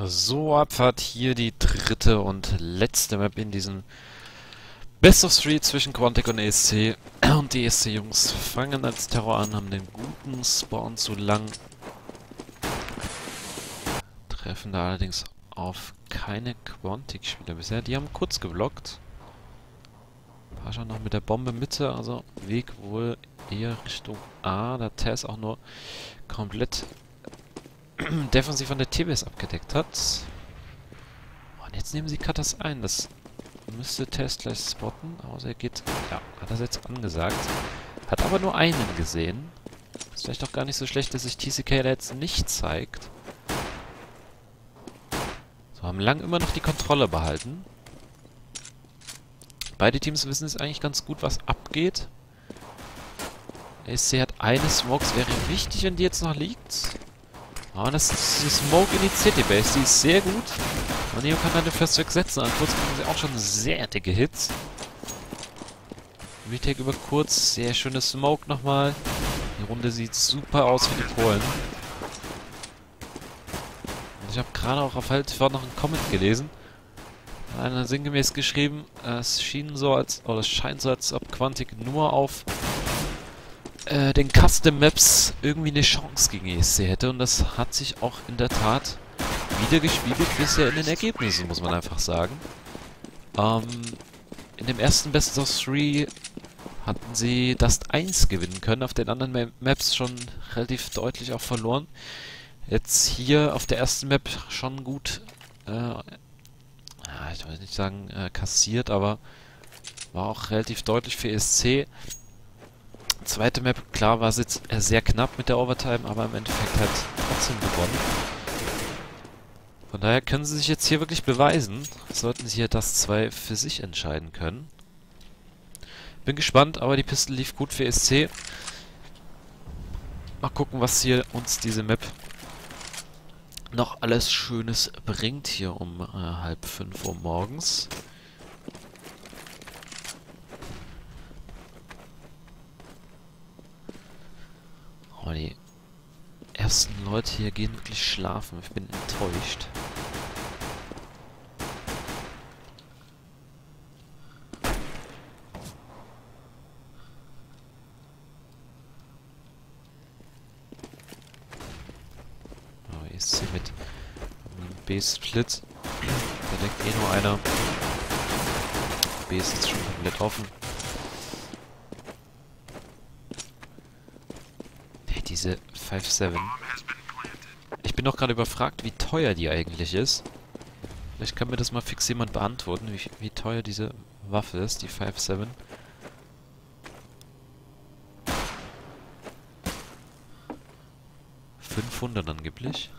So, Abfahrt hier die dritte und letzte Map in diesem Best of 3 zwischen Quantic und ESC. Und die ESC-Jungs fangen als Terror an, haben den guten Spawn zu lang. Treffen da allerdings auf keine Quantic-Spieler bisher. Die haben kurz geblockt. Pascha noch mit der Bombe Mitte, also Weg wohl eher Richtung A, da Tess auch nur komplett defensiv von der TBS abgedeckt hat. Und jetzt nehmen sie Katas ein. Das müsste Tess gleich spotten. Außer er geht... Ja, hat das jetzt angesagt. Hat aber nur einen gesehen. Ist vielleicht auch gar nicht so schlecht, dass sich TCK da jetzt nicht zeigt. So, haben lang immer noch die Kontrolle behalten. Beide Teams wissen es eigentlich ganz gut, was abgeht. ESC hat eine Smokes, wäre wichtig, wenn die jetzt noch liegt. Aber das ist die Smoke in die City-Base, die ist sehr gut. Und Neo kann dann den First Track setzen. An kurz kriegen sie auch schon sehr dicke Hits. Retake über kurz, sehr schöne Smoke nochmal. Die Runde sieht super aus für die Polen. Und ich habe gerade auch auf Haltford noch einen Comment gelesen. Einer sinngemäß geschrieben, es schien so als, oder es scheint so, als ob Quantic nur auf den Custom Maps irgendwie eine Chance gegen ESC hätte, und das hat sich auch in der Tat wieder gespiegelt bisher in den Ergebnissen, muss man einfach sagen. In dem ersten Best of 3 hatten sie Dust 1 gewinnen können, auf den anderen Maps schon relativ deutlich auch verloren. Jetzt hier auf der ersten Map schon gut, ich will nicht sagen kassiert, aber war auch relativ deutlich für ESC. Zweite Map, klar war es jetzt sehr knapp mit der Overtime, aber im Endeffekt halt trotzdem gewonnen. Von daher können sie sich jetzt hier wirklich beweisen. Sollten sie hier das 2 für sich entscheiden können. Bin gespannt, aber die Piste lief gut für ESC. Mal gucken, was hier uns diese Map noch alles Schönes bringt hier um 4:30 Uhr morgens. Oh, die ersten Leute hier gehen wirklich schlafen. Ich bin enttäuscht. Oh, ESC mit einem B-Split. Da denkt eh nur einer. B ist jetzt schon komplett offen. Diese 5-7. Ich bin noch gerade überfragt, wie teuer die eigentlich ist. Vielleicht kann mir das mal fix jemand beantworten, wie teuer diese Waffe ist, die 5-7. $500 angeblich.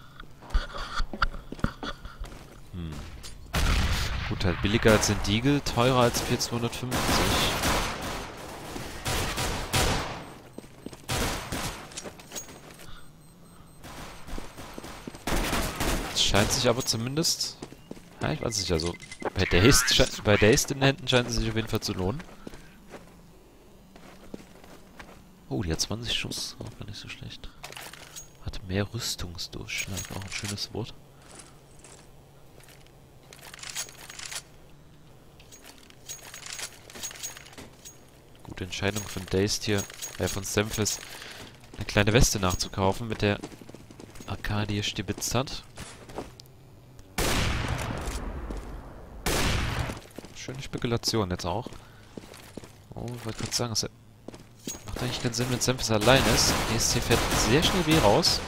Gut, halt billiger als ein Deagle, teurer als P250. Scheint sich aber zumindest... Ja, ich weiß nicht, also bei Dazed in den Händen scheint es sich auf jeden Fall zu lohnen. Oh, die hat 20 Schuss, auch gar nicht so schlecht. Hat mehr Rüstungsdurchschlag, auch ein schönes Wort. Gute Entscheidung von Dazed hier, von Stemfis, eine kleine Weste nachzukaufen, mit der Arcadia stibitzt hat. Schöne Spekulation jetzt auch. Oh, ich wollte gerade sagen, es macht eigentlich keinen Sinn, wenn Stemfis allein ist. ESC fährt sehr schnell B raus.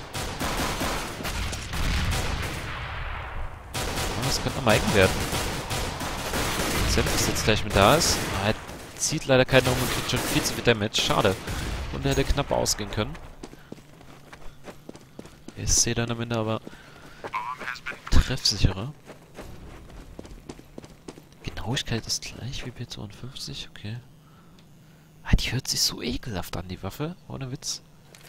Oh, das könnte nochmal eng werden. Wenn Stemfis jetzt gleich mit da ist. Er zieht leider keinen um und kriegt schon viel zu viel Damage. Schade. Und er hätte knapp ausgehen können. ESC dann am Ende aber treffsicherer. Genauigkeit ist gleich wie P52, okay. Ah, die hört sich so ekelhaft an, die Waffe. Ohne Witz.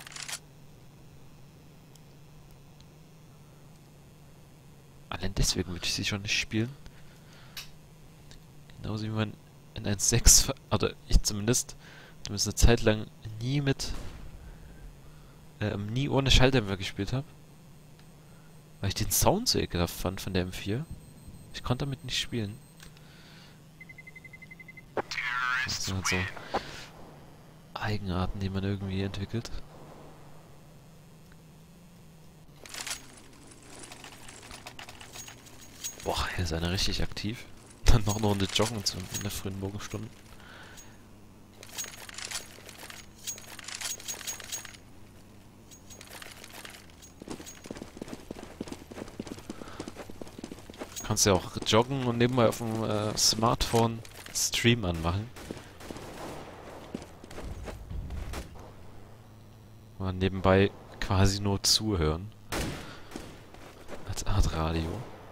Allein deswegen würde ich sie schon nicht spielen. Genauso wie man in 1.6, oder ich zumindest eine Zeit lang nie ohne Schalldämpfer gespielt habe. Weil ich den Sound so ekelhaft fand von der M4. Ich konnte damit nicht spielen. Das sind halt so Eigenarten, die man irgendwie entwickelt. Boah, hier ist einer richtig aktiv. Dann noch eine Runde joggen in der frühen Morgenstunde. Kannst ja auch joggen und nebenbei auf dem Smartphone Stream anmachen. Mal nebenbei quasi nur zuhören. Als Art Radio.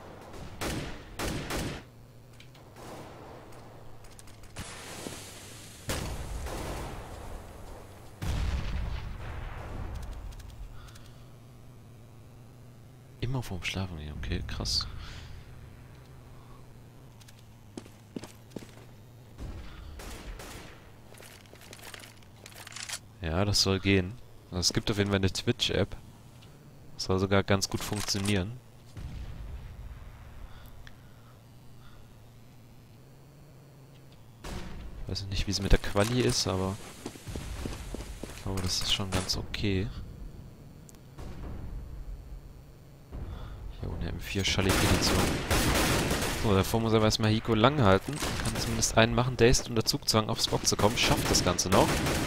Immer vorm Schlafen gehen, okay, krass. Ja, das soll gehen. Also es gibt auf jeden Fall eine Twitch-App. Das soll sogar ganz gut funktionieren. Weiß nicht, wie es mit der Quali ist, aber ich glaube, das ist schon ganz okay. Hier ohne M4 Schallifinition. So, davor muss aber erstmal Hiko lang halten. Kann zumindest einen machen, Dazed unter Zugzwang aufs Bock zu kommen. Schafft das Ganze noch.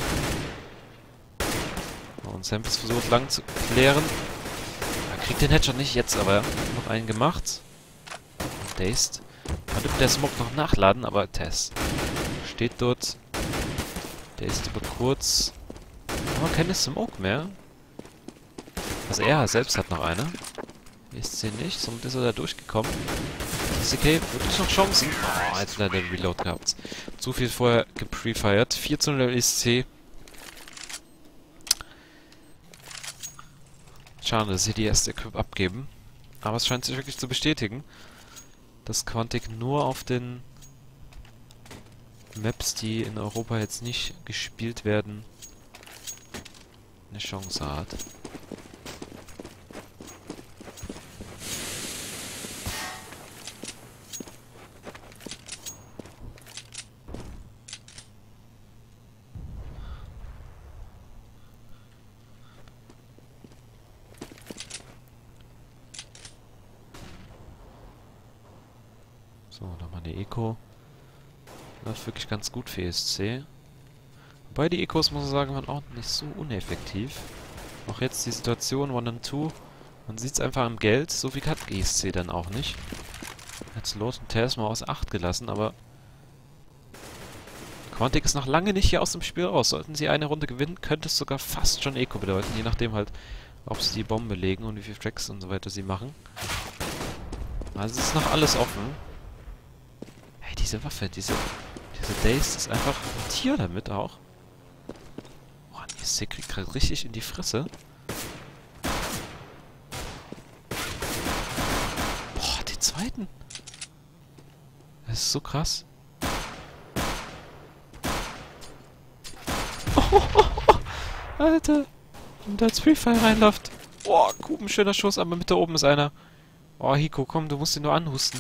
Und Samples versucht lang zu klären. Er kriegt den Headshot nicht jetzt, aber noch einen gemacht. Und Dazed. Kann der Smoke noch nachladen, aber Tess steht dort. Dazed über kurz. Aber keine Smoke mehr. Also er selbst hat noch eine. ESC nicht, somit ist er da durchgekommen. SCK wirklich noch Chancen. Oh, jetzt hat er den Reload gehabt. Zu viel vorher geprefired. 4:0 ESC. Schade, dass sie die erste Equip abgeben. Aber es scheint sich wirklich zu bestätigen, dass Quantic nur auf den Maps, die in Europa jetzt nicht gespielt werden, eine Chance hat. So, nochmal eine Eco. Läuft wirklich ganz gut für ESC. Wobei die Ecos, muss man sagen, waren auch nicht so uneffektiv. Auch jetzt die Situation 1 und 2. Man sieht es einfach am Geld. So viel hat ESC dann auch nicht. Jetzt Lot und Tess mal außer Acht gelassen, aber Quantic ist noch lange nicht hier aus dem Spiel raus. Sollten sie eine Runde gewinnen, könnte es sogar fast schon Eco bedeuten. Je nachdem halt, ob sie die Bombe legen und wie viele Tracks und so weiter sie machen. Also es ist noch alles offen. Hey, diese Waffe, diese Dazed ist einfach ein Tier damit auch. Boah, ESC kriegt gerade richtig in die Fresse. Boah, den zweiten. Das ist so krass. Alter. Und da als Free Fire reinläuft. Boah, Kuben, schöner Schuss, aber mit da oben ist einer. Oh, Hiko, komm, du musst ihn nur anhusten.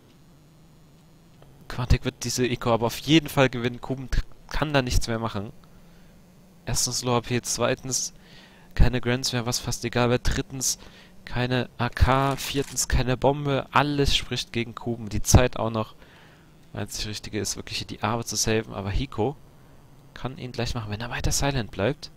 Quantic wird diese Eco aber auf jeden Fall gewinnen. Kuben kann da nichts mehr machen. Erstens Low HP, zweitens keine Grants mehr, was fast egal wäre. Drittens keine AK, viertens keine Bombe. Alles spricht gegen Kuben. Die Zeit auch noch. Einzig Richtige ist wirklich hier die Arbeit zu saven, aber Hiko kann ihn gleich machen, wenn er weiter silent bleibt.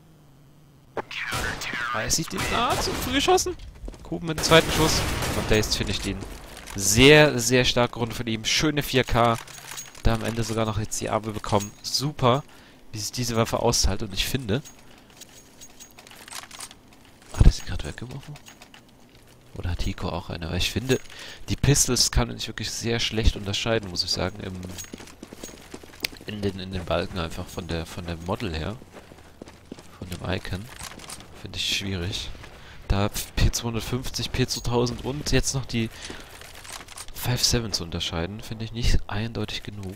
Er sieht ihn zu früh geschossen. Kuben mit dem zweiten Schuss. Und Dazed finisht ihn. Sehr, sehr starke Runde von ihm. Schöne 4K. Da am Ende sogar noch jetzt die Arme bekommen. Super, wie sich diese Waffe aushält. Und ich finde... Hat er sie gerade weggeworfen? Oder hat Hiko auch eine? Weil ich finde, die Pistols kann man nicht wirklich sehr schlecht unterscheiden, muss ich sagen, in den Balken einfach von der Model her. Von dem Icon. Finde ich schwierig. Da P250, P2000 und jetzt noch die 5.7 zu unterscheiden, finde ich nicht eindeutig genug.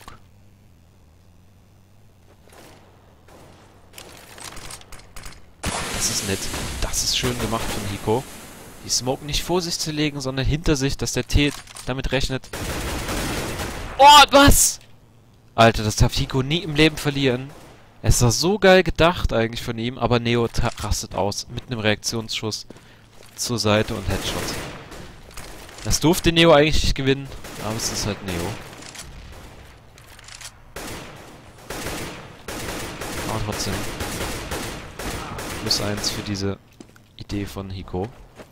Das ist nett. Das ist schön gemacht von Hiko. die Smoke nicht vor sich zu legen, sondern hinter sich, dass der T damit rechnet. Oh, was? Alter, das darf Hiko nie im Leben verlieren. Es war so geil gedacht eigentlich von ihm, aber Neo rastet aus. Mit einem Reaktionsschuss zur Seite und Headshot. Das durfte Neo eigentlich nicht gewinnen, aber es ist halt Neo. Aber trotzdem. +1 für diese Idee von Hiko.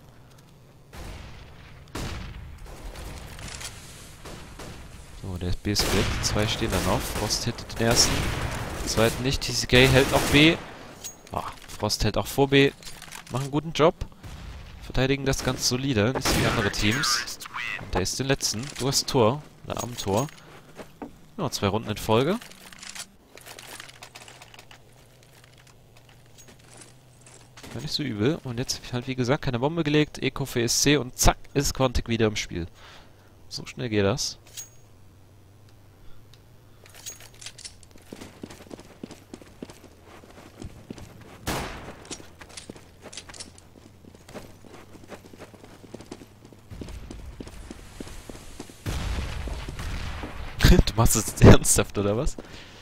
So, der B-Split. 2 stehen dann auf. Frost hittet den ersten. Den zweiten nicht. TCK hält auf B. Oh, Frost hält auch vor B. Machen einen guten Job. Verteidigen das ganz solide. Nicht so wie andere Teams. Und der ist den letzten. Du hast Tor. Oder am Tor. Ja, 2 Runden in Folge. War nicht so übel. Und jetzt halt wie gesagt keine Bombe gelegt. Eco für ESC und zack ist Quantic wieder im Spiel. So schnell geht das. Du machst es jetzt ernsthaft, oder was?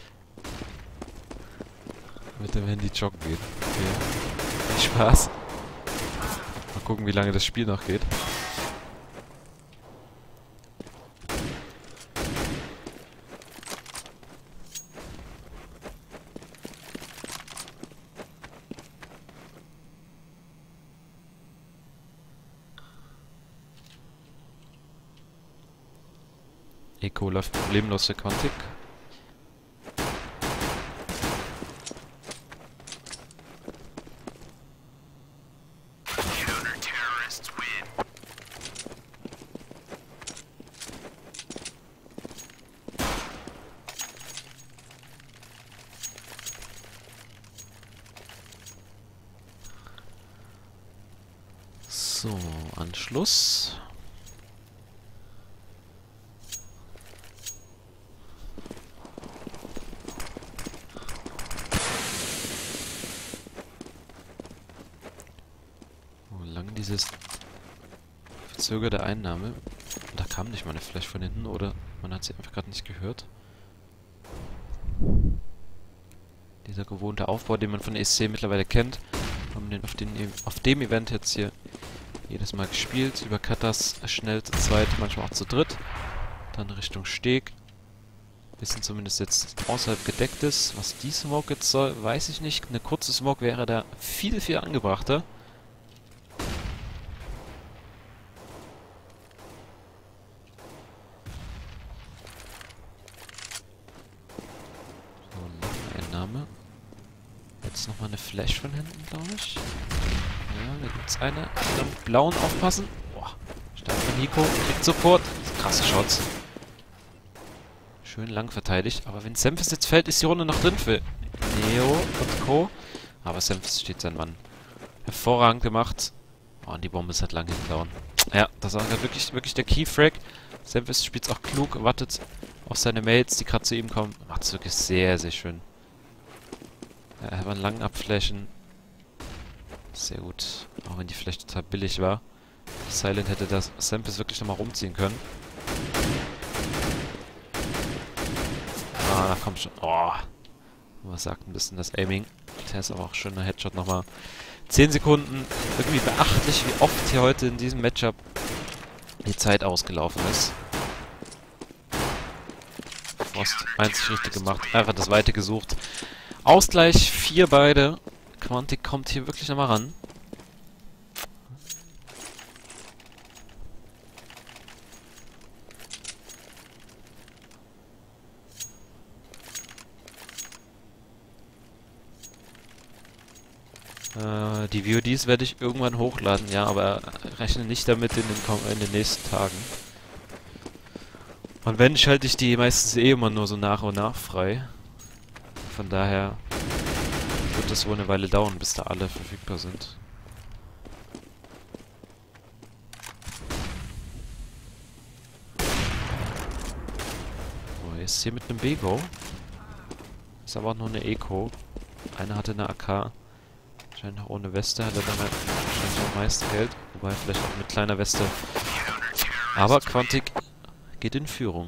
Mit dem Handy joggen gehen. Okay. Viel Spaß. Mal gucken, wie lange das Spiel noch geht. Eco läuft problemlos für Quantic. So, Anschluss. Wo lang dieses verzögerte Einnahme. Da kam nicht mal eine Flash von hinten, oder man hat sie einfach gerade nicht gehört. Dieser gewohnte Aufbau, den man von ESC mittlerweile kennt. Haben den auf dem Event jetzt hier jedes Mal gespielt. Über Katas schnell zu zweit, manchmal auch zu dritt. Dann Richtung Steg. Bisschen zumindest jetzt außerhalb gedeckt ist. Was die Smoke jetzt soll, weiß ich nicht. Eine kurze Smoke wäre da viel, viel angebrachter. So, lange Einnahme. Jetzt nochmal eine Flash von hinten, glaube ich. Ja, da gibt es eine. Am blauen aufpassen. Boah, stark von Hiko. Kriegt Support. Krasse Shots. Schön lang verteidigt. Aber wenn Semphis jetzt fällt, ist die Runde noch drin für Neo und Co. Aber Semphis steht sein Mann. Hervorragend gemacht. Oh, und die Bombe ist halt lang hinten. Ja, das war wirklich der Keyfrag. Semphis spielt es auch klug, wartet auf seine Mates, die gerade zu ihm kommen. Macht es wirklich sehr, sehr schön. Ja, er war lang abflashen. Sehr gut. Auch wenn die Flash total billig war. Silent hätte das Semphis wirklich nochmal rumziehen können. Ah, komm schon. Oh. Was sagt ein bisschen das Aiming. Der ist aber auch schöner Headshot nochmal. 10 Sekunden. Irgendwie beachtlich, wie oft hier heute in diesem Matchup die Zeit ausgelaufen ist. Frost einzig richtig gemacht. Einfach das Weite gesucht. Ausgleich 4 beide. Quantic kommt hier wirklich nochmal ran. Die VODs werde ich irgendwann hochladen, ja, aber rechne nicht damit in den nächsten Tagen. Und wenn, schalte ich die meistens eh immer nur so nach und nach frei. Von daher wird das wohl eine Weile dauern, bis da alle verfügbar sind. So, jetzt hier mit einem B-Go. Ist aber auch noch eine Eco. Einer hatte eine AK. Wahrscheinlich noch ohne Weste, hat er dann wahrscheinlich am meisten Geld. Wobei, vielleicht auch mit kleiner Weste. Aber Quantic geht in Führung.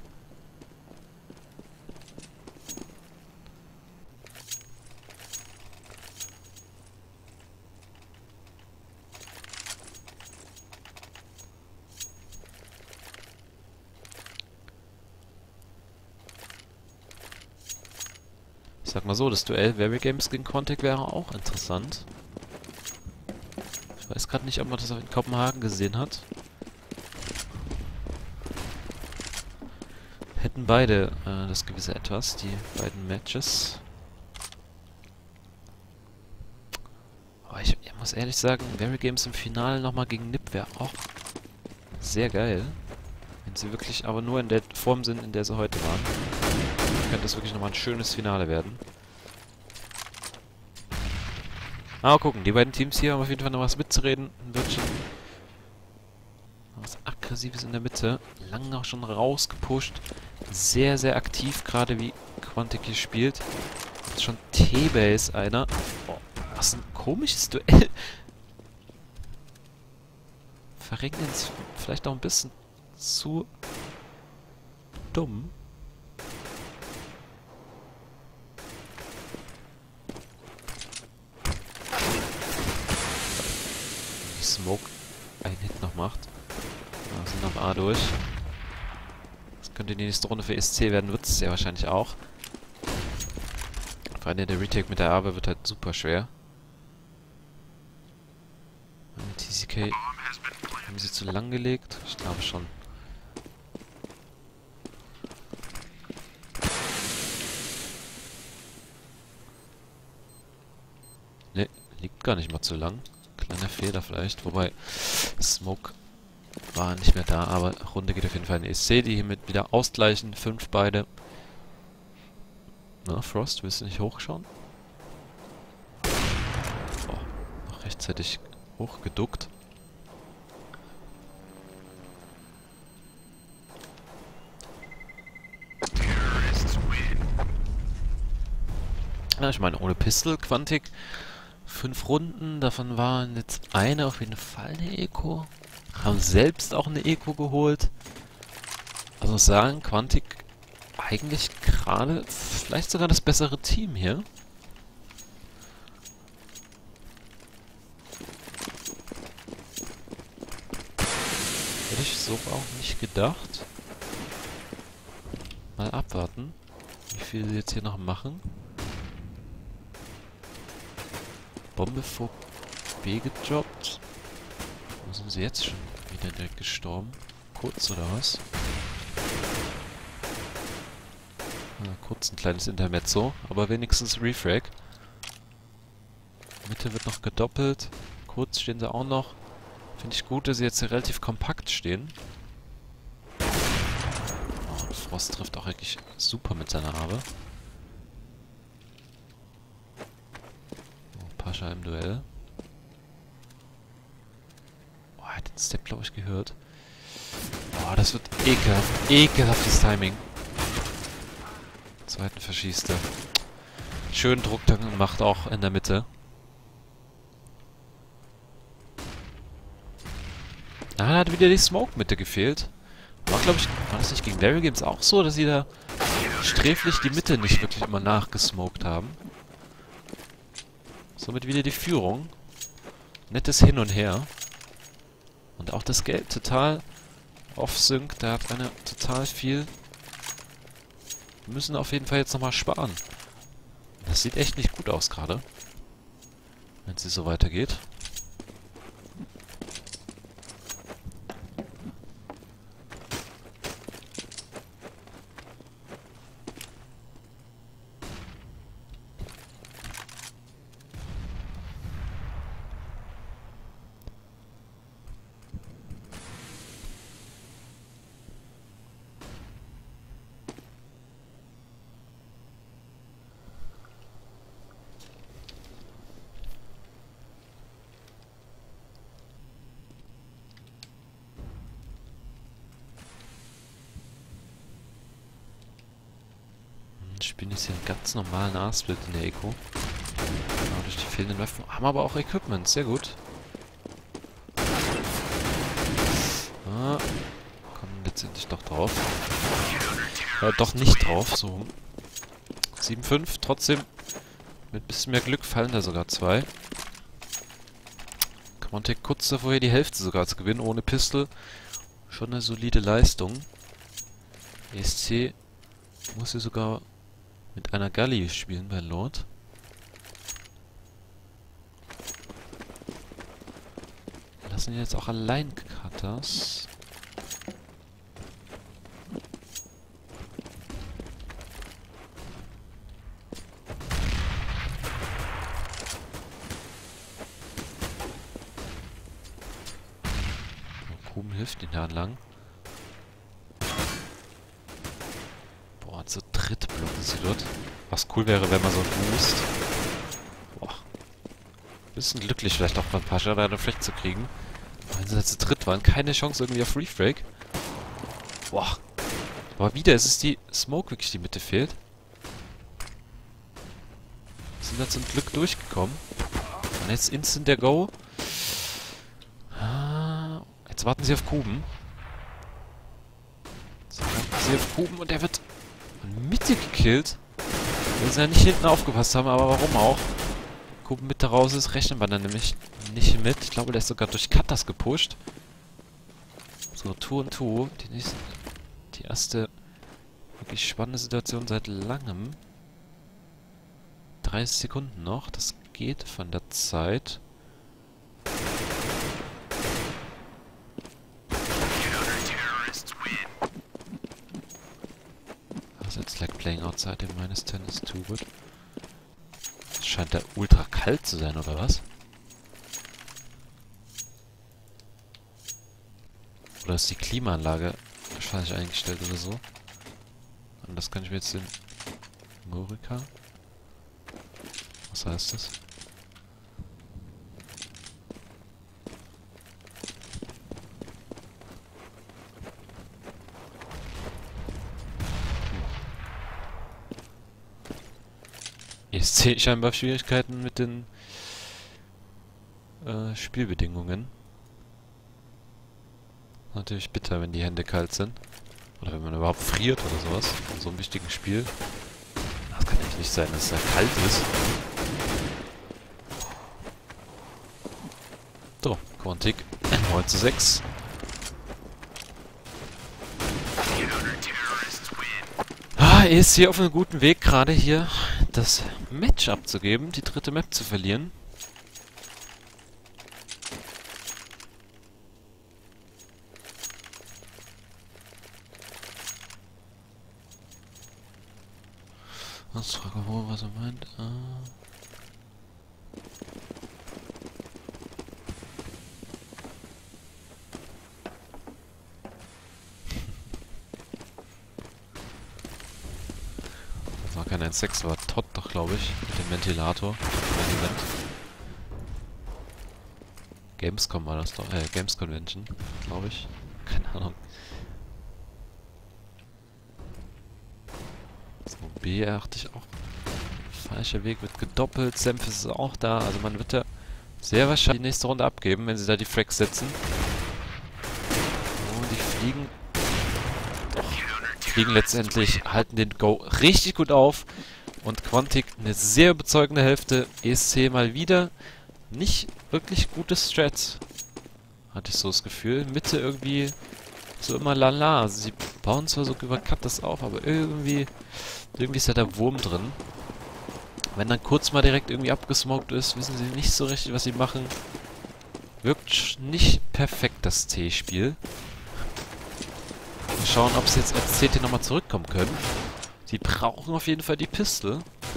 Ich sag mal so, das Duell Very Games gegen Quantic wäre auch interessant. Ich weiß gerade nicht, ob man das auch in Kopenhagen gesehen hat. Hätten beide das gewisse Etwas, die beiden Matches. Aber ich muss ehrlich sagen, Very Games im Finale nochmal gegen NiP wäre auch sehr geil. Wenn sie wirklich aber nur in der Form sind, in der sie heute waren. Könnte das wirklich nochmal ein schönes Finale werden. Mal gucken, die beiden Teams hier haben auf jeden Fall noch was mitzureden. Wird schon was Aggressives in der Mitte. Lang auch schon rausgepusht. Sehr, sehr aktiv, gerade wie Quantic hier spielt. Jetzt schon T-Base einer. Oh, was ein komisches Duell. Verrenken ist vielleicht auch ein bisschen zu dumm. Die Smoke einen Hit noch macht. Ja, sind am A durch. Das könnte die nächste Runde für ESC werden, wird es ja wahrscheinlich auch. Vor allem der Retake mit der Abe wird halt super schwer. Mit TCK haben sie zu lang gelegt? Ich glaube schon. Ne, liegt gar nicht mal zu lang. Kleiner Fehler vielleicht, wobei Smoke war nicht mehr da, aber Runde geht auf jeden Fall in ESC, die hiermit wieder ausgleichen. 5 beide. Na, Frost, willst du nicht hochschauen? Oh, noch rechtzeitig hochgeduckt. Ja, ich meine, ohne Pistol, Quantic 5 Runden, davon waren jetzt eine auf jeden Fall eine Eco. Haben selbst auch eine Eco geholt. Also muss sagen, Quantic eigentlich gerade vielleicht sogar das bessere Team hier. Hätte ich so auch nicht gedacht. Mal abwarten, wie viel sie jetzt hier noch machen. Bombe vor B gedroppt. Wo sind sie jetzt schon wieder direkt gestorben? Kurz oder was? Kurz ein kleines Intermezzo, aber wenigstens Refrag. Mitte wird noch gedoppelt. Kurz stehen sie auch noch. Finde ich gut, dass sie jetzt hier relativ kompakt stehen. Oh, und Frost trifft auch wirklich super mit seiner Abe. Oh, Pascha im Duell. Oh, er hat den Step, glaube ich, gehört. Oh, das wird ekelhaft. Ekelhaftes Timing. Zweiten verschießt er. Schön Druck dann macht auch in der Mitte. Ah, da hat wieder die Smoke-Mitte gefehlt. War, glaube ich, war das nicht gegen Very Games auch so, dass sie da sträflich die Mitte nicht wirklich immer nachgesmoked haben? Somit wieder die Führung. Nettes Hin und Her. Und auch das Geld total off-sync. Da hat einer total viel. Wir müssen auf jeden Fall jetzt nochmal sparen. Das sieht echt nicht gut aus gerade. Wenn es so weitergeht. Spielen jetzt hier einen ganz normalen A-Split in der Eco. Genau, durch die fehlenden Waffen. Haben aber auch Equipment, sehr gut. doch drauf. Doch nicht drauf, so. 7-5, trotzdem. Mit ein bisschen mehr Glück fallen da sogar 2. Quantic kurz davor hier die Hälfte sogar zu gewinnen, ohne Pistol. Schon eine solide Leistung. ESC muss hier sogar mit einer Galli spielen bei Lord. Wir lassen ihn jetzt auch allein Katas. Kuben hilft ihn ja lang. Boah, zu dritt blocken sie dort. Was cool wäre, wenn man so einen Boost. Boah. Bisschen glücklich vielleicht auch von Pascha, da eine Fleck zu kriegen. Aber wenn sie da zu dritt waren, keine Chance irgendwie auf Reef Break. Boah. Aber wieder ist es die Smoke wirklich, die Mitte fehlt. Sind da zum Glück durchgekommen. Und jetzt instant der Go. Jetzt warten sie auf Kuben. So, warten sie auf Kuben und der wird in Mitte gekillt. Weil sie ja nicht hinten aufgepasst haben, aber warum auch? Kuben Mitte raus ist, rechnen wir dann nämlich nicht mit. Ich glaube, der ist sogar durch Katas gepusht. So, Tour und Tour. Die erste wirklich spannende Situation seit langem. 30 Sekunden noch. Das geht von der Zeit. It's like playing outside in -10 is too good. Es scheint da ultra kalt zu sein, oder was? Oder ist die Klimaanlage falsch eingestellt oder so? Und das kann ich mir jetzt in Morika. Was heißt das? ESC scheinbar Schwierigkeiten mit den Spielbedingungen. Natürlich bitter, wenn die Hände kalt sind. Oder wenn man überhaupt friert oder sowas. In so einem wichtigen Spiel. Das kann eigentlich nicht sein, dass es da kalt ist. So, Quantic 9:6. ESC auf einem guten Weg, gerade hier das Match abzugeben, die dritte Map zu verlieren. Was frage wohl, was er meint? War kein 1.6, war Todd doch, glaube ich, mit dem Ventilator. Im Event. Gamescom war das doch, Games Convention, glaube ich. Keine Ahnung. So, B achte ich auch. Falscher Weg wird gedoppelt, Senf ist auch da, also man wird ja sehr wahrscheinlich die nächste Runde abgeben, wenn sie da die Frags setzen. Oh, die fliegen. Fliegen letztendlich, halten den Go richtig gut auf. Und Quantic eine sehr überzeugende Hälfte. ESC mal wieder nicht wirklich gutes Strat. Hatte ich so das Gefühl. Mitte irgendwie so immer lala. Also sie bauen zwar so über Katas auf, aber irgendwie ist ja der Wurm drin. Wenn dann kurz mal direkt irgendwie abgesmoked ist, wissen sie nicht so richtig, was sie machen. Wirkt nicht perfekt, das T-Spiel. Mal schauen, ob sie jetzt als CT nochmal zurückkommen können. Sie brauchen auf jeden Fall die Pistol.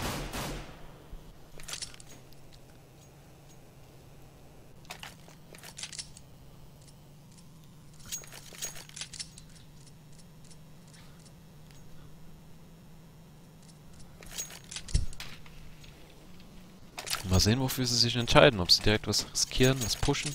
Mal sehen, wofür sie sich entscheiden. Ob sie direkt was riskieren, was pushen.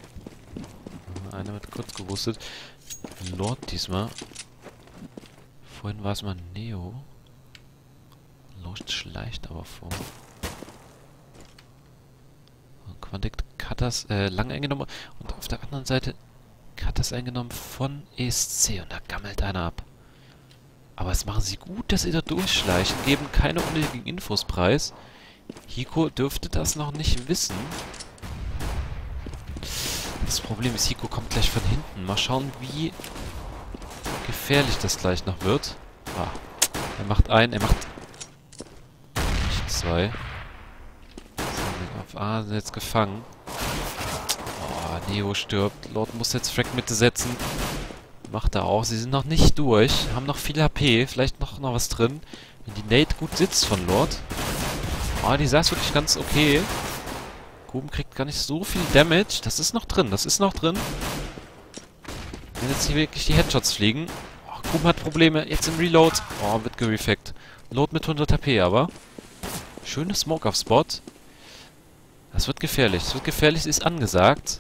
Einer wird kurz gewusstet. Lord diesmal Vorhin war es mal Neo. Lost schleicht aber vor. Quantic hat das lang eingenommen. Und auf der anderen Seite hat das eingenommen von ESC. Und da gammelt einer ab. Aber es machen sie gut, dass sie da durchschleichen. Geben keine unnötigen Infos preis. Hiko dürfte das noch nicht wissen. Das Problem ist, Hiko kommt gleich von hinten. Mal schauen, wie gefährlich das gleich noch wird. Ah, er macht einen, er macht nicht zwei. Auf A sind jetzt gefangen. Oh, Neo stirbt. Lord muss jetzt Frag-Mitte setzen. Macht er auch. Sie sind noch nicht durch. Haben noch viel HP. Vielleicht noch was drin. Wenn die Nade gut sitzt von Lord. Oh, die saß wirklich ganz okay. Gruben kriegt gar nicht so viel Damage. Das ist noch drin. Das ist noch drin. Wenn jetzt hier wirklich die Headshots fliegen. Oh, Gruben hat Probleme. Jetzt im Reload. Oh, wird gerefackt. Lord mit 100 HP aber. Schöne Smoke auf Spot. Das wird gefährlich. Das wird gefährlich. Ist angesagt.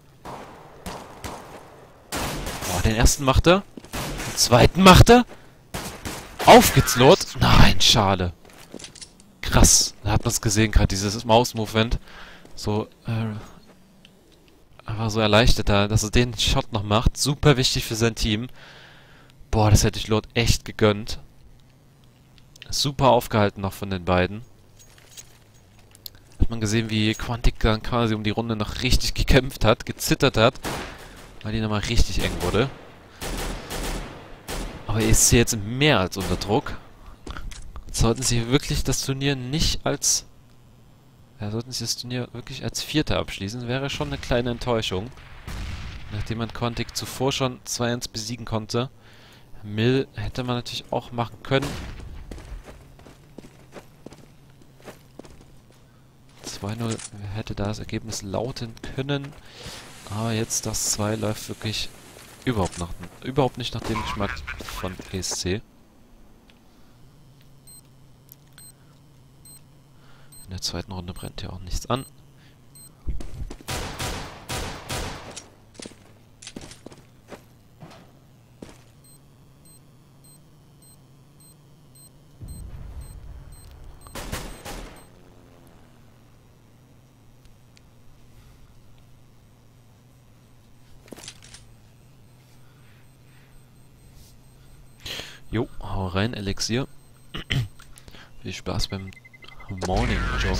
Oh, den ersten macht er. Den zweiten macht er. Auf geht's, Lord. Nein, schade. Krass. Da hat man es gesehen, gerade dieses Maus-Movement. So, einfach so erleichtert da, dass er den Shot noch macht. Super wichtig für sein Team. Boah, das hätte ich Lord echt gegönnt. Super aufgehalten noch von den beiden. Hat man gesehen, wie Quantic dann quasi um die Runde noch richtig gekämpft hat, gezittert hat. Weil die nochmal richtig eng wurde. Aber ESC jetzt mehr als unter Druck. Sollten sie wirklich das Turnier nicht als... Ja, sollten sie das Turnier wirklich als Vierter abschließen, wäre schon eine kleine Enttäuschung. Nachdem man Quantic zuvor schon 2-1 besiegen konnte. Mill hätte man natürlich auch machen können. 2-0 hätte da das Ergebnis lauten können. Aber jetzt das 2 läuft wirklich überhaupt nicht nach dem Geschmack von ESC. In der zweiten Runde brennt ja auch nichts an. Jo, hau rein, Elixier. Viel Spaß beim Morning Job.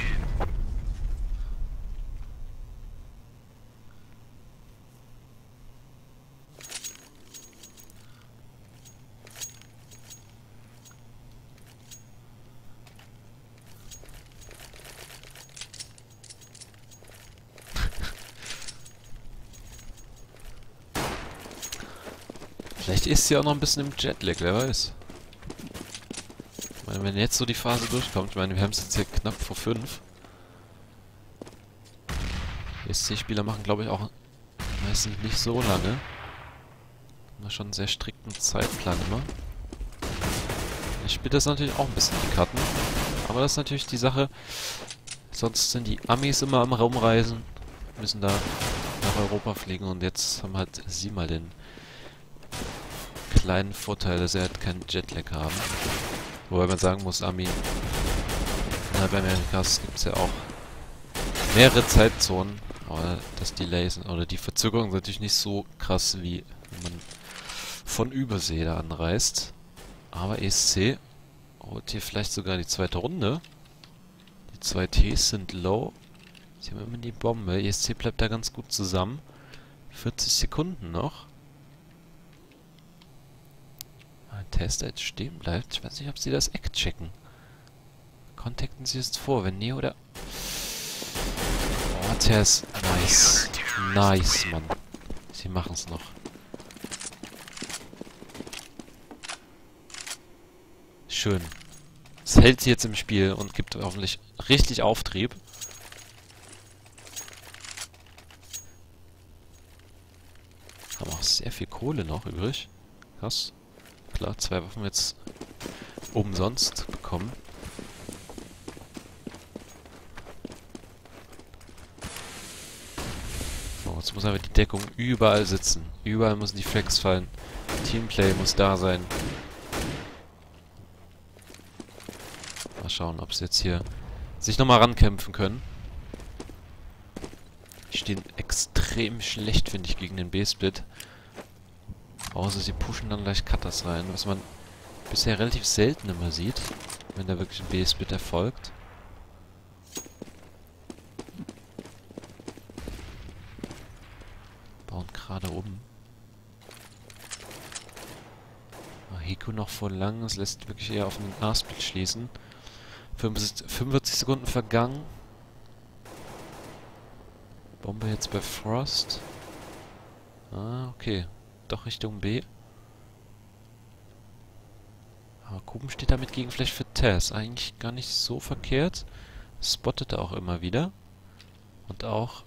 Vielleicht ist sie auch noch ein bisschen im Jetlag, wer weiß. Ich meine, wenn jetzt so die Phase durchkommt, ich meine, wir haben es jetzt hier knapp vor 5. ESC-Spieler machen, glaube ich, auch meistens nicht so lange. Haben schon einen sehr strikten Zeitplan immer. Ich spiele das natürlich auch ein bisschen die Karten. Aber das ist natürlich die Sache. Sonst sind die Amis immer am Rumreisen, müssen da nach Europa fliegen und jetzt haben halt sie mal den kleinen Vorteil, dass sie halt keinen Jetlag haben. Wobei man sagen muss, Ami, innerhalb Amerikas gibt es ja auch mehrere Zeitzonen, aber das Delay oder die Verzögerung ist natürlich nicht so krass, wie wenn man von Übersee da anreist. Aber ESC holt hier vielleicht sogar die zweite Runde. Die 2 Ts sind low. Sie haben immer die Bombe. ESC bleibt da ganz gut zusammen. 40 Sekunden noch. Ein Tester jetzt stehen bleibt. Ich weiß nicht, ob sie das Eck checken. Contacten sie es vor, wenn nee oder... Oh, Tess. Nice. Nice, Mann. Sie machen es noch. Schön. Es hält sie jetzt im Spiel und gibt hoffentlich richtig Auftrieb. Haben auch sehr viel Kohle noch übrig. Krass. Klar, 2 Waffen jetzt umsonst bekommen. So, jetzt muss aber die Deckung überall sitzen. Überall müssen die Frags fallen. Teamplay muss da sein. Mal schauen, ob sie jetzt hier sich nochmal rankämpfen können. Die stehen extrem schlecht, finde ich, gegen den B-Split. Außer sie pushen dann gleich Cutters rein, was man bisher relativ selten immer sieht, wenn da wirklich ein B-Split erfolgt. Bauen gerade um. Hiko noch vor lang, das lässt wirklich eher auf einen A-Split schließen. 45 Sekunden vergangen. Bombe jetzt bei Frost. Ah, okay. Doch Richtung B. Aber Kuben steht damit gegen vielleicht für Tess. Eigentlich gar nicht so verkehrt. Spottet er auch immer wieder. Und auch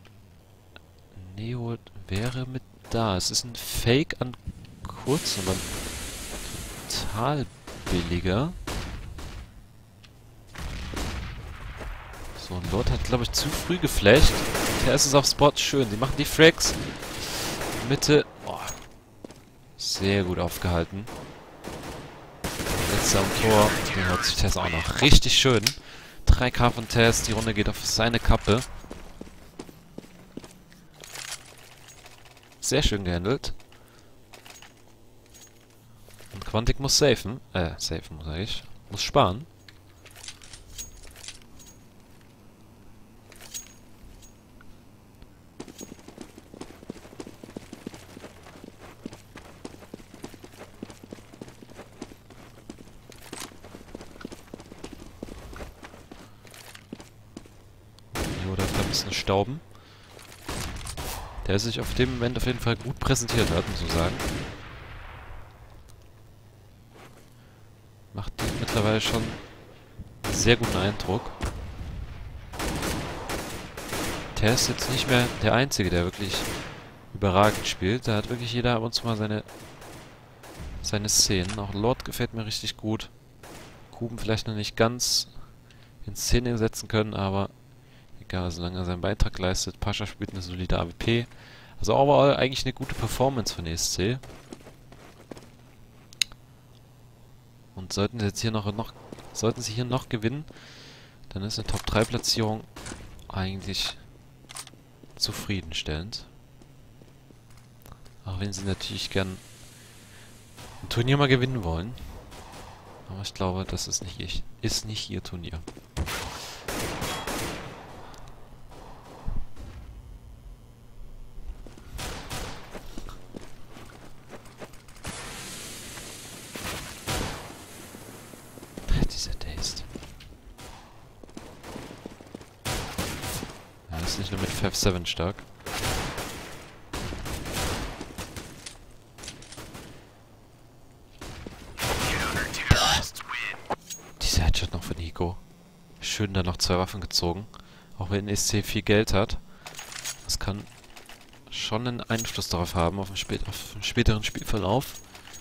Neo wäre mit da. Es ist ein Fake an kurz, aber total billiger. So, und Lord hat, glaube ich, zu früh geflasht. Tess ist auf Spot. Schön. Sie machen die Frags. Mitte. Oh. Sehr gut aufgehalten. Letzter am Tor. Den hat sich Tess auch noch. Richtig schön. 3K von Tess. Die Runde geht auf seine Kappe. Sehr schön gehandelt. Und Quantic muss safen. Safen muss ich. Muss sparen. Oder ein bisschen stauben. Der sich auf dem Moment auf jeden Fall gut präsentiert hat, muss man sagen. Macht mittlerweile schon einen sehr guten Eindruck. Der ist jetzt nicht mehr der Einzige, der wirklich überragend spielt. Da hat wirklich jeder ab und zu mal seine Szenen. Auch Lord gefällt mir richtig gut. Kuben vielleicht noch nicht ganz in Szene setzen können, aber egal, solange er seinen Beitrag leistet. Pascha spielt eine solide AWP. Also overall eigentlich eine gute Performance von ESC. Und sollten sie jetzt hier sollten sie hier noch gewinnen, dann ist eine Top-3-Platzierung eigentlich zufriedenstellend. Auch wenn sie natürlich gern ein Turnier mal gewinnen wollen. Aber ich glaube, das ist nicht ihr Turnier. Dieser Taste. Ja, ist nicht nur mit 5-7 stark. Dieser Headshot noch von Hiko. Schön da noch 2 Waffen gezogen. Auch wenn ESC viel Geld hat. Das kann schon einen Einfluss darauf haben, auf den späteren Spielverlauf.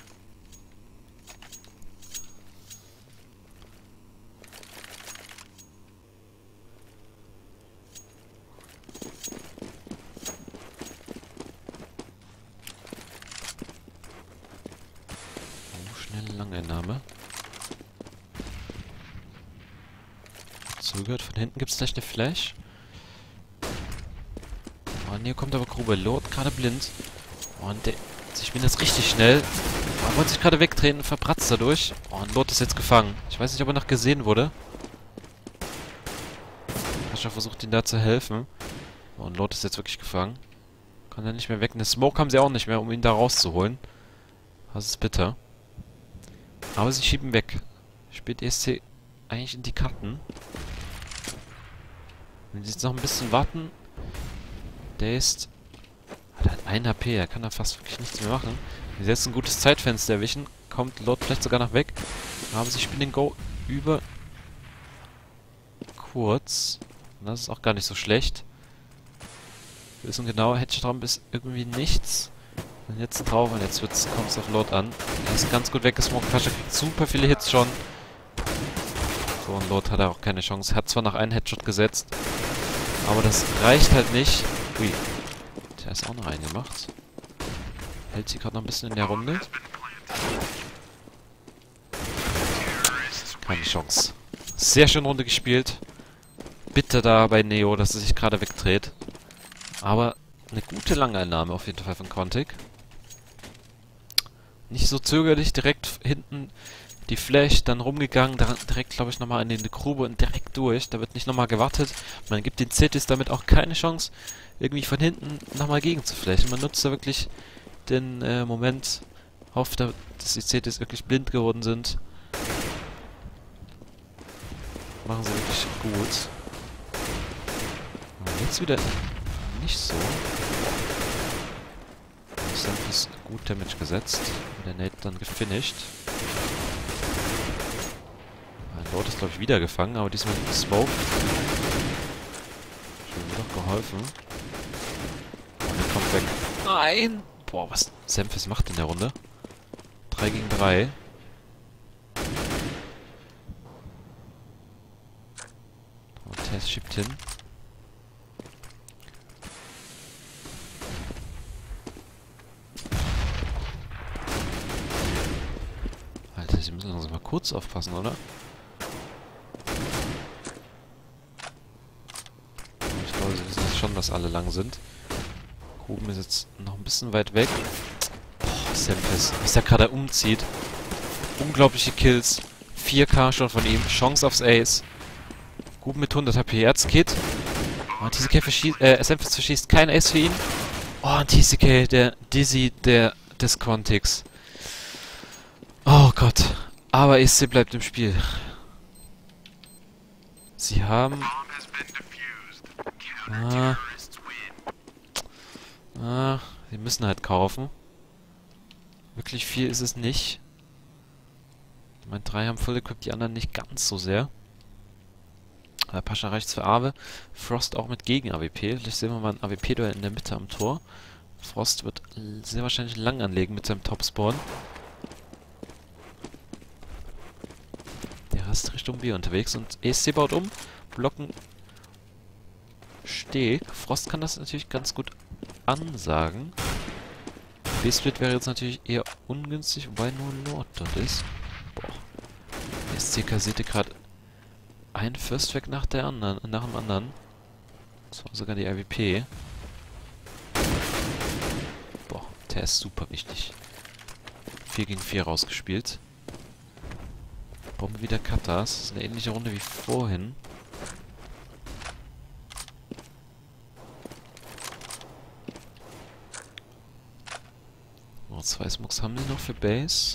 Schnelle Langeinnahme. Zögert. Von hinten gibt es gleich eine Flash. Oh, und hier kommt aber Grube. Lord gerade blind. Oh, und sie spielen das richtig schnell. Er wollte sich gerade wegdrehen und verpratzt dadurch. Oh, und Lord ist jetzt gefangen. Ich weiß nicht, ob er noch gesehen wurde. Pascha versucht ihn da zu helfen. Oh, und Lord ist jetzt wirklich gefangen. Kann er nicht mehr weg. Eine Smoke haben sie auch nicht mehr, um ihn da rauszuholen. Das ist bitter. Aber sie schieben weg. Spielt ESC eigentlich in die Karten. Wenn sie jetzt noch ein bisschen warten. Der hat 1 HP. Er kann da fast wirklich nichts mehr machen. Wenn sie jetzt ein gutes Zeitfenster erwischen, kommt Lord vielleicht sogar noch weg. Aber sie spielen den Go über kurz. Und das ist auch gar nicht so schlecht. Wir wissen genau, Hedgestromp ist irgendwie nichts. Und jetzt drauf und jetzt kommt es auf Lord an. Er ist ganz gut weggesmoked. Pascha kriegt super viele Hits schon. So, und Lord hat auch keine Chance. Hat zwar noch einen Headshot gesetzt, aber das reicht halt nicht. Ui. Der ist auch noch einen gemacht. Hält sie gerade noch ein bisschen in der Runde. Keine Chance. Sehr schön Runde gespielt. Bitte da bei Neo, dass er sich gerade wegdreht. Aber eine gute Langeinnahme auf jeden Fall von Quantic. Nicht so zögerlich, direkt hinten die Flash, dann rumgegangen, direkt, glaube ich, nochmal in die Grube und direkt durch. Da wird nicht nochmal gewartet. Man gibt den Cetis damit auch keine Chance, irgendwie von hinten nochmal gegen zu flashen. Man nutzt da wirklich den Moment, hofft, dass die Cetis wirklich blind geworden sind. Machen sie wirklich gut. Aber jetzt wieder nicht so. Semphis gut Damage gesetzt. Der Nate dann gefinisht. Ein Lord ist, glaube ich, wieder gefangen, aber diesmal nicht Smoke. Schon wieder geholfen. Und er kommt weg. Nein! Boah, was Semphis macht in der Runde. 3 gegen 3. Und Tess schiebt hin. Alter, sie müssen also mal kurz aufpassen, oder? Ich glaube, sie wissen jetzt schon, dass alle lang sind. Gruben ist jetzt noch ein bisschen weit weg. Boah, Semphis, was der gerade umzieht. Unglaubliche Kills. 4K schon von ihm. Chance aufs Ace. Gruben mit 100 HP. Erzkit. Oh, TCK Semphis verschießt kein Ace für ihn. Oh, und TCK, der Dizzy des Quantics. Oh Gott. Aber ESC bleibt im Spiel. Sie haben... sie müssen halt kaufen. Wirklich viel ist es nicht. Ich meine, 3 haben Full Equip, die anderen nicht ganz so sehr. Pascha reicht's für Awe. Frost auch mit Gegen-AWP. Vielleicht sehen wir mal ein AWP-Duell in der Mitte am Tor. Frost wird sehr wahrscheinlich lang anlegen mit seinem Top-Spawn. Der ist Richtung B unterwegs und ESC baut um. Blocken Steg. Frost kann das natürlich ganz gut ansagen. B-Split wäre jetzt natürlich eher ungünstig, wobei nur Lord dort ist. Boah. ESC kassierte gerade ein First-Track nach dem anderen. Das war sogar die RWP. Boah, der ist super wichtig. 4 gegen 4 rausgespielt. Bombe wieder Katas. Das ist eine ähnliche Runde wie vorhin. Oh, 2 Smokes haben die noch für Base.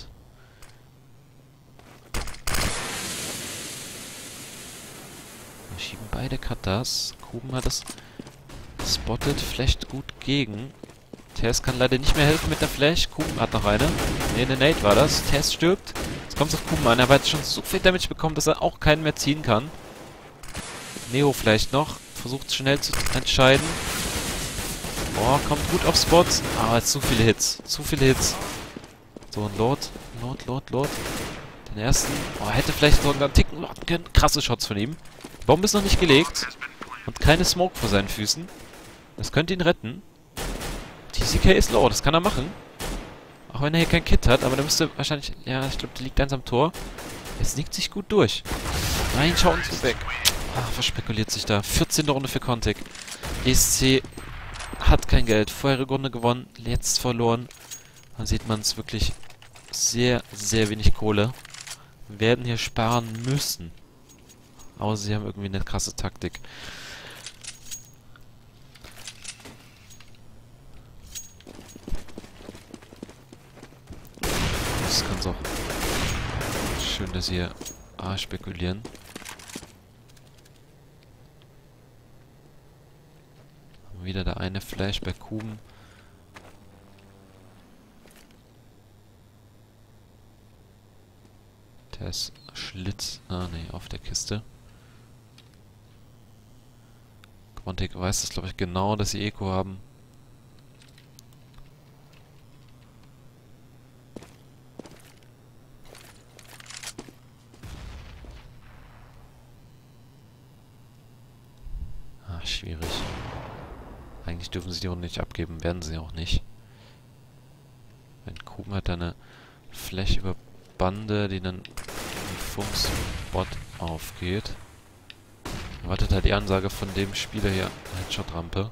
Wir schieben beide Katas. Kuben hat das spottet, flasht gut gegen. Tess kann leider nicht mehr helfen mit der Flash. Kuben hat noch eine. Ne, eine Nate war das. Tess stirbt. Jetzt kommt es auf Kuben an. Er hat jetzt schon so viel Damage bekommen, dass er auch keinen mehr ziehen kann. Neo vielleicht noch. Versucht schnell zu entscheiden. Oh, kommt gut auf Spots. Aber jetzt zu viele Hits. Zu viele Hits. So, ein Lord. Den ersten. Oh, hätte vielleicht sogar einen Ticken machen können. Krasse Shots von ihm. Die Bombe ist noch nicht gelegt. Und keine Smoke vor seinen Füßen. Das könnte ihn retten. TCK ist low, das kann er machen. Auch wenn er hier kein Kit hat, aber der müsste wahrscheinlich... Ja, ich glaube, der liegt eins am Tor. Er sneakt sich gut durch. Nein, schau uns weg. Ach, was spekuliert sich da? 14. Runde für Quantic. ESC hat kein Geld. Vorherige Runde gewonnen, jetzt verloren. Dann sieht man es wirklich sehr, sehr wenig Kohle. Wir werden hier sparen müssen. Aber sie haben irgendwie eine krasse Taktik. Das kann auch schön, dass sie hier A spekulieren. Wieder der eine Flash bei Kuben. Der ist Schlitz. Ah, ne, auf der Kiste. Quantic weiß das, glaube ich, genau, dass sie Eco haben. Ah, schwierig. Eigentlich dürfen sie die Runde nicht abgeben, werden sie auch nicht. Wenn Kuben hat da eine Flash über Bande, die dann Funkspot aufgeht. Wartet halt die Ansage von dem Spieler hier. Headshot-Rampe.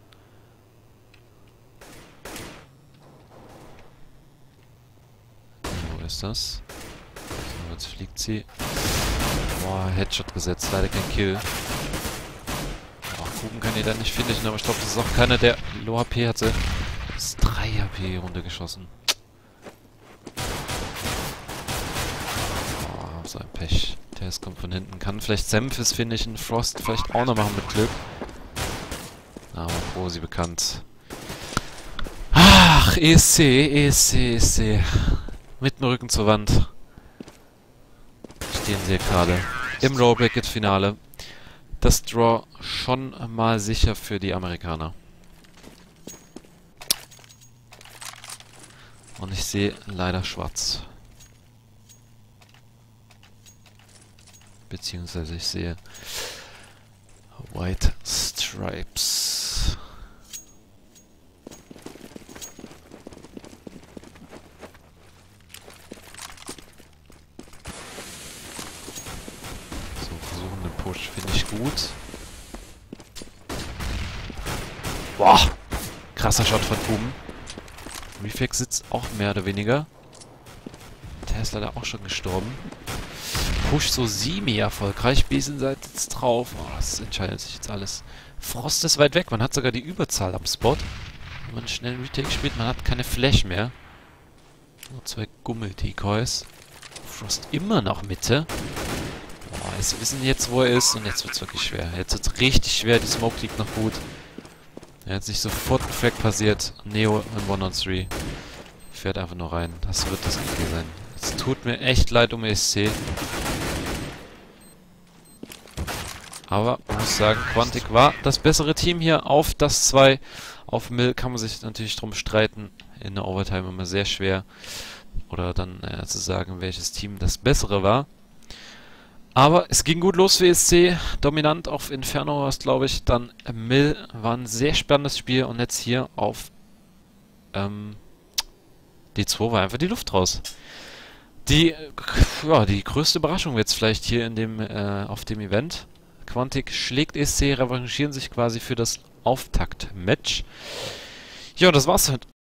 Wo ist das? So, jetzt fliegt sie. Boah, Headshot gesetzt. Leider kein Kill. Boah, Kuben kann die da nicht finishen, aber ich glaube, das ist auch keiner, der Low HP hatte. Das ist 3 HP runtergeschossen. Boah, so ein Pech. Der kommt von hinten. Kann vielleicht Semphis finishen, Frost vielleicht auch noch machen mit Glück. Aber Rosi bekannt. Ach, ESC, ESC, ESC. Mit dem Rücken zur Wand. Stehen sie gerade im Rollbracket-Finale. Das Draw schon mal sicher für die Amerikaner. Und ich sehe leider schwarz. Beziehungsweise ich sehe White Stripes. So, versuchen den Push finde ich gut. Boah! Krasser Shot von Kuben. Reflex sitzt auch mehr oder weniger. Der ist leider auch schon gestorben. Push so semi-erfolgreich. Besen seid jetzt drauf. Oh, das entscheidet sich jetzt alles. Frost ist weit weg. Man hat sogar die Überzahl am Spot. Wenn man schnell einen Retake spielt, man hat keine Flash mehr. Nur 2 Gummel-Decoys. Frost immer noch Mitte. Boah, sie wissen jetzt, wo er ist. Und jetzt wird es wirklich schwer. Jetzt wird es richtig schwer. Die Smoke liegt noch gut. Wenn jetzt nicht sofort ein Frag passiert. Neo in 1-on-3. Fährt einfach nur rein. Das wird das GG sein. Es tut mir echt leid um ESC. Aber man muss sagen, Quantic war das bessere Team hier auf das 2. Auf Mill kann man sich natürlich drum streiten. In der Overtime immer sehr schwer. Oder dann zu sagen, welches Team das bessere war. Aber es ging gut los für ESC. Dominant auf Inferno war es, glaube ich. Dann Mill war ein sehr spannendes Spiel. Und jetzt hier auf D2 war einfach die Luft raus. Die größte Überraschung jetzt vielleicht hier in dem, auf dem Event. Quantic schlägt ESC, revanchieren sich quasi für das Auftakt-Match. Ja, das war's